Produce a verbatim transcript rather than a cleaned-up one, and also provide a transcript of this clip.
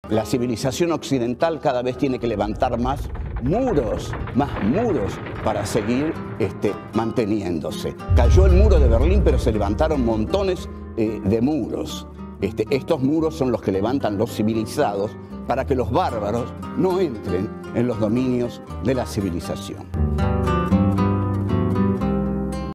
La civilización occidental cada vez tiene que levantar más muros, más muros para seguir este, manteniéndose. Cayó el muro de Berlín, pero se levantaron montones eh, de muros. Este, estos muros son los que levantan los civilizados para que los bárbaros no entren en los dominios de la civilización.